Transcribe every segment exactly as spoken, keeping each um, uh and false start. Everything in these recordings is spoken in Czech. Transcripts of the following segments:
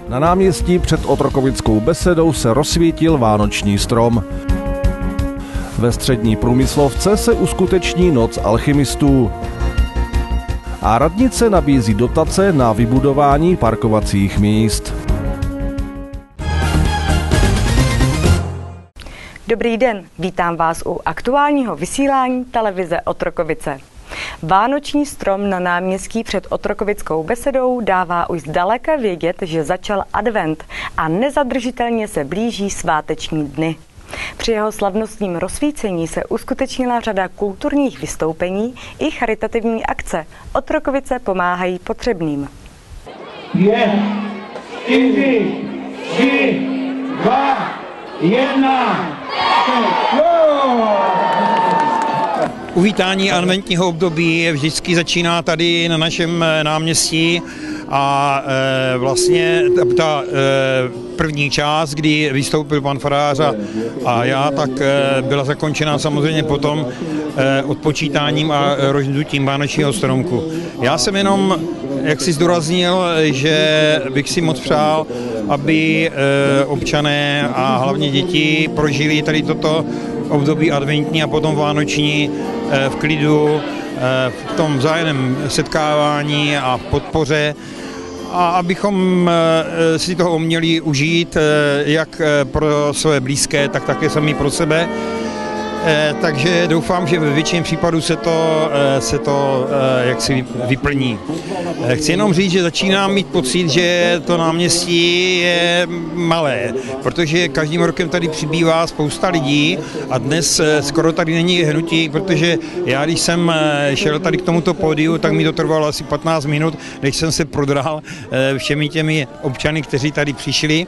Na náměstí před Otrokovickou besedou se rozsvítil vánoční strom. Ve střední průmyslovce se uskuteční noc alchymistů. A radnice nabízí dotace na vybudování parkovacích míst. Dobrý den, vítám vás u aktuálního vysílání televize Otrokovice. Vánoční strom na náměstí před Otrokovickou besedou dává už zdaleka vědět, že začal advent a nezadržitelně se blíží sváteční dny. Při jeho slavnostním rozsvícení se uskutečnila řada kulturních vystoupení i charitativní akce. Otrokovice pomáhají potřebným. Pět, čtyři, tři, dva, jedna. Uvítání adventního období vždycky začíná tady na našem náměstí a e, vlastně ta, ta e, první část, kdy vystoupil pan farář a, a já, tak e, byla zakončena samozřejmě potom e, odpočítáním a rozdutím vánočního stromku. Já jsem jenom, jak si zdůraznil, že bych si moc přál, aby e, občané a hlavně děti prožili tady toto období adventní a potom vánoční v klidu, v tom vzájemném setkávání a podpoře, a abychom si toho uměli užít jak pro své blízké, tak také sami pro sebe. Takže doufám, že ve většině případů se to, se to jaksi vyplní. Chci jenom říct, že začínám mít pocit, že to náměstí je malé, protože každým rokem tady přibývá spousta lidí a dnes skoro tady není hnutí, protože já, když jsem šel tady k tomuto pódiu, tak mi to trvalo asi patnáct minut, než jsem se prodral všemi těmi občany, kteří tady přišli.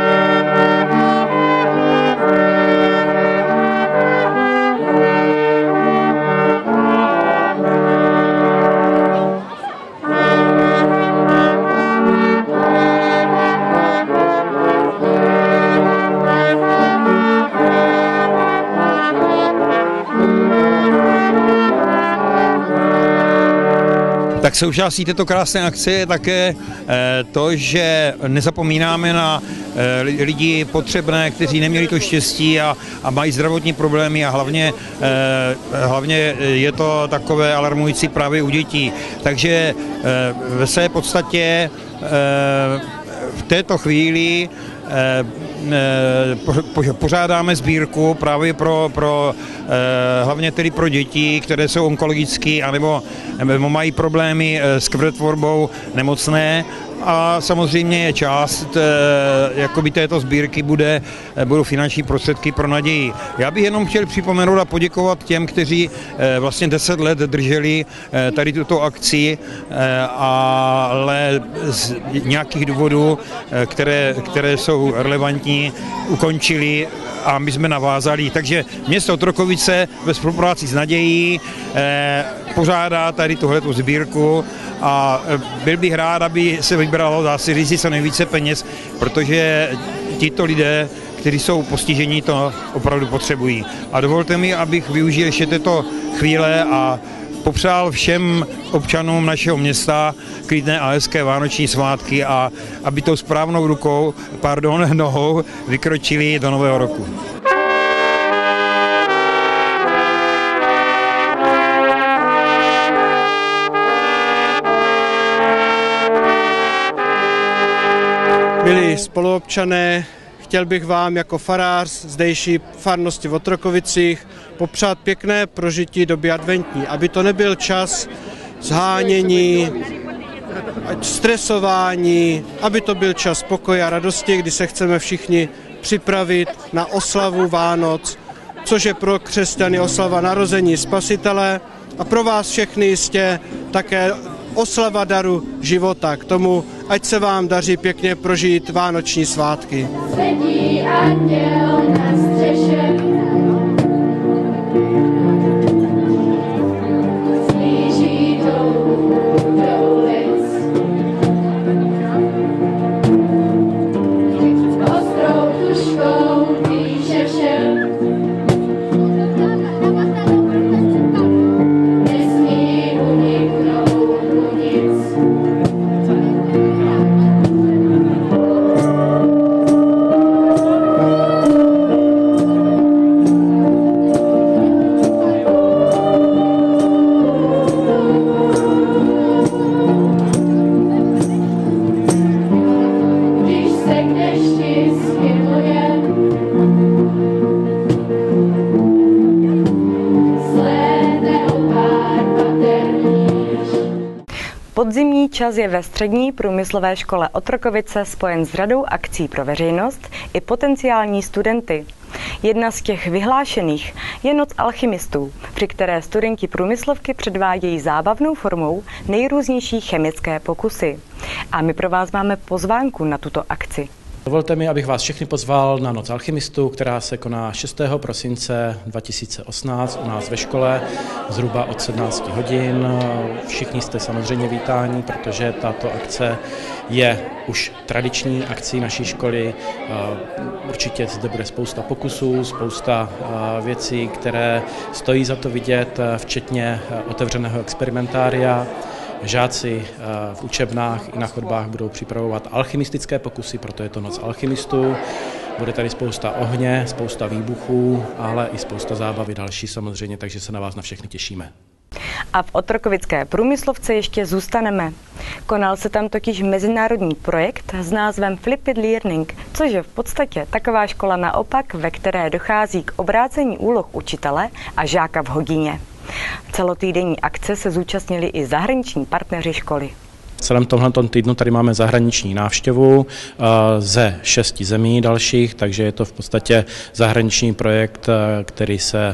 Tak součástí této krásné akce je také to, že nezapomínáme na lidi potřebné, kteří neměli to štěstí a, a mají zdravotní problémy, a hlavně, hlavně je to takové alarmující právě u dětí. Takže ve své podstatě v této chvíli pořádáme sbírku právě pro, pro hlavně tedy pro děti, které jsou onkologicky anebo, nebo mají problémy s krvetvorbou, nemocné. A samozřejmě je část jakoby této sbírky bude, budou finanční prostředky pro naději. Já bych jenom chtěl připomenout a poděkovat těm, kteří vlastně deset let drželi tady tuto akci, ale z nějakých důvodů, které, které jsou relevantní, ukončili a my jsme navázali. Takže město Otrokovice ve spolupráci s Nadějí pořádá tady tuhletu sbírku a byl bych rád, aby se vybralo, dá se říct, co nejvíce peněz, protože tito lidé, kteří jsou postižení, to opravdu potřebují. A dovolte mi, abych využil ještě této chvíle a popřál všem občanům našeho města klidné a hezké vánoční svátky a aby tou správnou rukou, pardon, nohou vykročili do nového roku. Milí spoluobčané, chtěl bych vám jako farář zdejší farnosti v Otrokovicích popřát pěkné prožití doby adventní, aby to nebyl čas zhánění, stresování, aby to byl čas pokoje a radosti, kdy se chceme všichni připravit na oslavu Vánoc, což je pro křesťany oslava narození Spasitele a pro vás všechny jistě také oslava daru života. K tomu, ať se vám daří pěkně prožít vánoční svátky. Sedí anděl na střeše, slíží touhu do ulic. Ostrou tužkou píše všem, nesmí uniknout mu nic. Podzimní čas je ve střední průmyslové škole Otrokovice spojen s řadou akcí pro veřejnost i potenciální studenty. Jedna z těch vyhlášených je Noc alchymistů, při které studenti průmyslovky předvádějí zábavnou formou nejrůznější chemické pokusy. A my pro vás máme pozvánku na tuto akci. Dovolte mi, abych vás všechny pozval na Noc alchymistů, která se koná šestého prosince dva tisíce osmnáct u nás ve škole, zhruba od sedmnácti hodin. Všichni jste samozřejmě vítáni, protože tato akce je už tradiční akcí naší školy. Určitě zde bude spousta pokusů, spousta věcí, které stojí za to vidět, včetně otevřeného experimentária. Žáci v učebnách i na chodbách budou připravovat alchymistické pokusy, proto je to Noc alchymistů. Bude tady spousta ohně, spousta výbuchů, ale i spousta zábavy další samozřejmě, takže se na vás na všechny těšíme. A v Otrokovické průmyslovce ještě zůstaneme. Konal se tam totiž mezinárodní projekt s názvem Flipped Learning, což je v podstatě taková škola naopak, ve které dochází k obrácení úloh učitele a žáka v hodině. Celotýdenní akce se zúčastnili i zahraniční partneři školy. V celém tomhle týdnu tady máme zahraniční návštěvu ze šesti zemí dalších, takže je to v podstatě zahraniční projekt, který se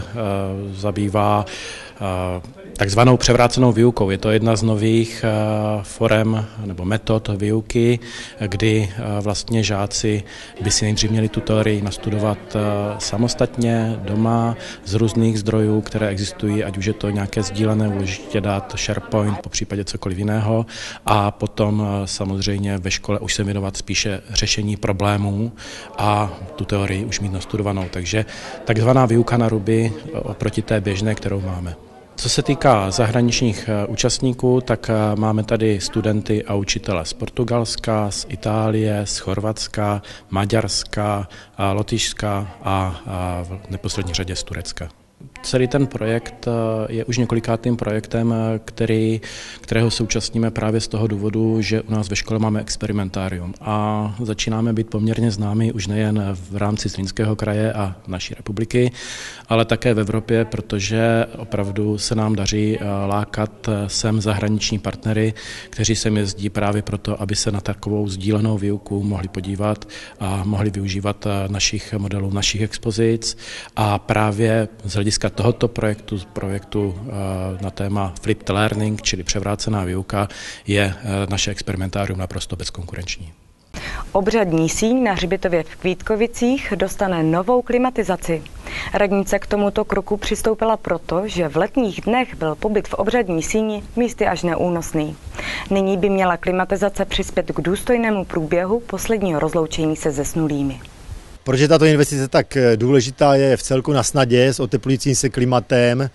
zabývá takzvanou převrácenou výukou. Je to jedna z nových forem nebo metod výuky, kdy vlastně žáci by si nejdřív měli tu teorii nastudovat samostatně doma z různých zdrojů, které existují, ať už je to nějaké sdílené úložiště dat, SharePoint, po případě cokoliv jiného, a potom samozřejmě ve škole už se věnovat spíše řešení problémů a tu teorii už mít nastudovanou. Takže takzvaná výuka na ruby oproti té běžné, kterou máme. Co se týká zahraničních účastníků, tak máme tady studenty a učitele z Portugalska, z Itálie, z Chorvatska, Maďarska, Lotyšska a v neposlední řadě z Turecka. Celý ten projekt je už několikátým projektem, který, kterého současníme právě z toho důvodu, že u nás ve škole máme experimentárium a začínáme být poměrně známí už nejen v rámci Zlínského kraje a naší republiky, ale také v Evropě, protože opravdu se nám daří lákat sem zahraniční partnery, kteří sem jezdí právě proto, aby se na takovou sdílenou výuku mohli podívat a mohli využívat našich modelů, našich expozic, a právě z hlediska tohoto projektu, projektu na téma Flipped Learning, čili převrácená výuka, je naše experimentárium naprosto bezkonkurenční. Obřadní síň na hřbitově v Kvítkovicích dostane novou klimatizaci. Radnice k tomuto kroku přistoupila proto, že v letních dnech byl pobyt v obřadní síni místy až neúnosný. Nyní by měla klimatizace přispět k důstojnému průběhu posledního rozloučení se zesnulými. Proč je tato investice tak důležitá, je v celku na snadě s oteplujícím se klimatem.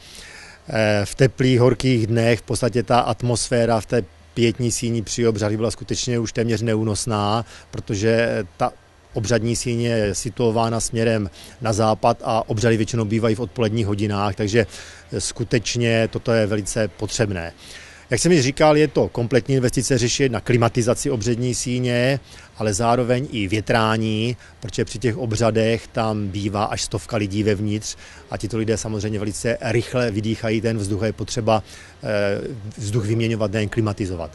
V teplých, horkých dnech v podstatě ta atmosféra v té pietní síni při obřadí byla skutečně už téměř neúnosná, protože ta obřadní síň je situována směrem na západ a obřady většinou bývají v odpoledních hodinách, takže skutečně toto je velice potřebné. Jak jsem již říkal, je to kompletní investice řešit na klimatizaci obřadní síně, ale zároveň i větrání, protože při těch obřadech tam bývá až stovka lidí vevnitř a tito lidé samozřejmě velice rychle vydýchají ten vzduch a je potřeba vzduch vyměňovat, nejen klimatizovat.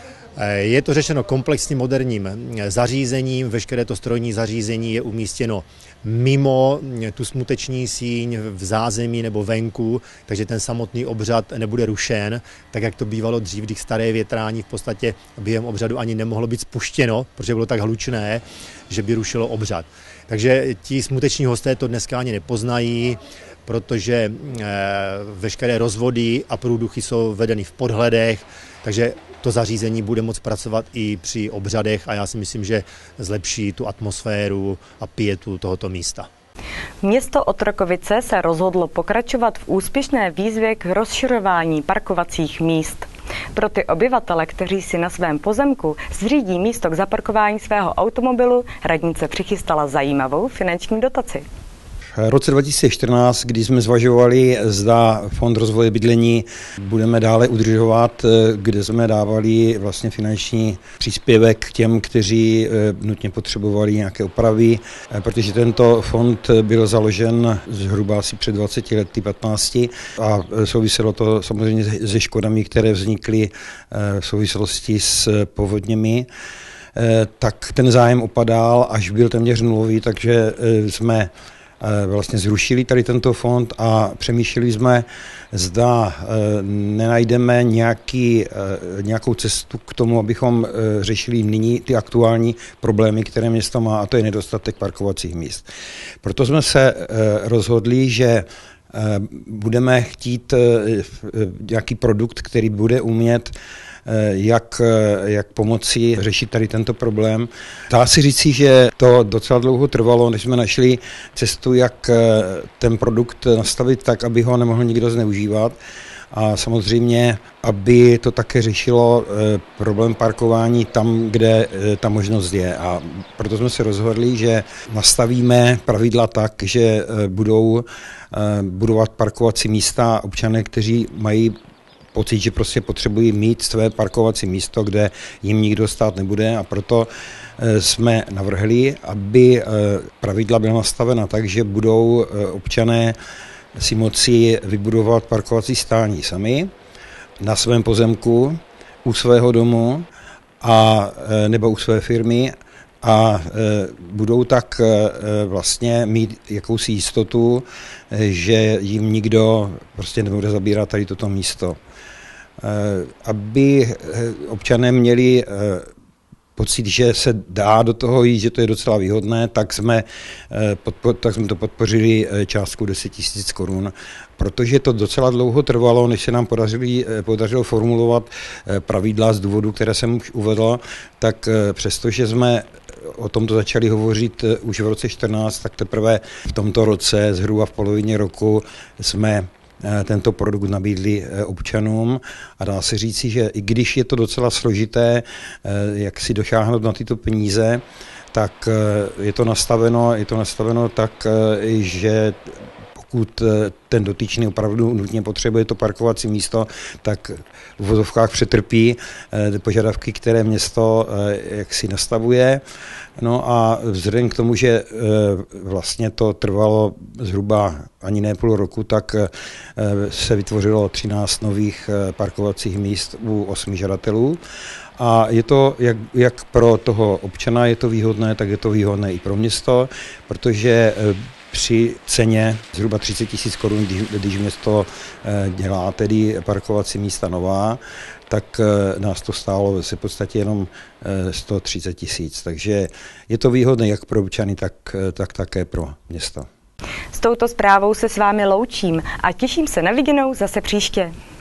Je to řešeno komplexním moderním zařízením, veškeré to strojní zařízení je umístěno mimo tu smuteční síň v zázemí nebo venku, takže ten samotný obřad nebude rušen, tak jak to bývalo dřív, když staré větrání v podstatě během obřadu ani nemohlo být spuštěno, protože bylo tak hlučné, že by rušilo obřad. Takže ti smuteční hosté to dneska ani nepoznají, protože veškeré rozvody a průduchy jsou vedeny v podhledech, takže to zařízení bude moct pracovat i při obřadech a já si myslím, že zlepší tu atmosféru a pietu tohoto místa. Město Otrokovice se rozhodlo pokračovat v úspěšné výzvě k rozšiřování parkovacích míst. Pro ty obyvatele, kteří si na svém pozemku zřídí místo k zaparkování svého automobilu, radnice přichystala zajímavou finanční dotaci. V roce dva tisíce čtrnáct, kdy jsme zvažovali, zda Fond rozvoje bydlení budeme dále udržovat, kde jsme dávali vlastně finanční příspěvek k těm, kteří nutně potřebovali nějaké opravy, protože tento fond byl založen zhruba asi před dvaceti lety, patnácti a souviselo to samozřejmě se škodami, které vznikly v souvislosti s povodněmi, tak ten zájem opadal, až byl téměř nulový, takže jsme vlastně zrušili tady tento fond a přemýšleli jsme, zda nenajdeme nějaký, nějakou cestu k tomu, abychom řešili nyní ty aktuální problémy, které město má, a to je nedostatek parkovacích míst. Proto jsme se rozhodli, že budeme chtít nějaký produkt, který bude umět Jak, jak pomoci řešit tady tento problém. Dá se říci, že to docela dlouho trvalo, než jsme našli cestu, jak ten produkt nastavit tak, aby ho nemohl nikdo zneužívat. A samozřejmě, aby to také řešilo problém parkování tam, kde ta možnost je. A proto jsme se rozhodli, že nastavíme pravidla tak, že budou budovat parkovací místa občané, kteří mají pocit, že prostě potřebují mít své parkovací místo, kde jim nikdo stát nebude, a proto jsme navrhli, aby pravidla byla nastavena tak, že budou občané si moci vybudovat parkovací stání sami na svém pozemku, u svého domu a nebo u své firmy, a budou tak vlastně mít jakousi jistotu, že jim nikdo prostě nebude zabírat tady toto místo. Aby občané měli pocit, že se dá do toho jít, že to je docela výhodné, tak jsme, podpo, tak jsme to podpořili částku deset tisíc korun, protože to docela dlouho trvalo, než se nám podařilo, podařilo formulovat pravidla z důvodu, které jsem už uvedl, tak přestože jsme o tomto začali hovořit už v roce čtrnáct, tak teprve v tomto roce, zhruba v polovině roku, jsme tento produkt nabídli občanům, a dá se říci, že i když je to docela složité, jak si došáhnout na tyto peníze, tak je to nastaveno, je to nastaveno tak, že pokud ten dotyčný opravdu nutně potřebuje to parkovací místo, tak v vozovkách přetrpí požadavky, které město jaksi nastavuje. No a vzhledem k tomu, že vlastně to trvalo zhruba ani ne půl roku, tak se vytvořilo třináct nových parkovacích míst u osmi žadatelů. A je to jak, jak pro toho občana je to výhodné, tak je to výhodné i pro město, protože při ceně zhruba třicet tisíc korun, když, když město dělá tedy parkovací místa nová, tak nás to stálo se v podstatě jenom sto třicet tisíc. Takže je to výhodné jak pro občany, tak, tak také pro město. S touto zprávou se s vámi loučím a těším se na viděnou zase příště.